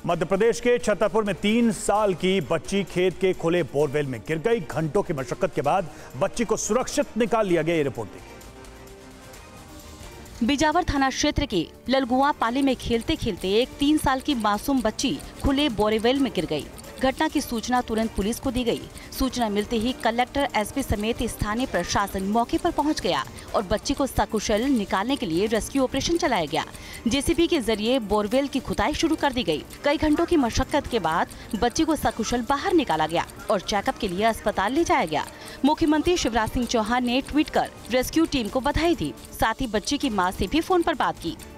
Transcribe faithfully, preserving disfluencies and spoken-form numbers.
मध्य प्रदेश के छतरपुर में तीन साल की बच्ची खेत के खुले बोरवेल में गिर गई। घंटों की मशक्कत के बाद बच्ची को सुरक्षित निकाल लिया गया। ये रिपोर्ट देखिए। बिजावर थाना क्षेत्र के ललगुआ पाली में खेलते खेलते एक तीन साल की मासूम बच्ची खुले बोरवेल में गिर गई। घटना की सूचना तुरंत पुलिस को दी गई। सूचना मिलते ही कलेक्टर, एसपी समेत स्थानीय प्रशासन मौके पर पहुंच गया और बच्ची को सकुशल निकालने के लिए रेस्क्यू ऑपरेशन चलाया गया। जेसीबी के जरिए बोरवेल की खुदाई शुरू कर दी गई। कई घंटों की मशक्कत के बाद बच्ची को सकुशल बाहर निकाला गया और चेकअप के लिए अस्पताल ले जाया गया। मुख्यमंत्री शिवराज सिंह चौहान ने ट्वीट कर रेस्क्यू टीम को बधाई दी। साथ ही बच्ची की मां से भी फोन पर बात की।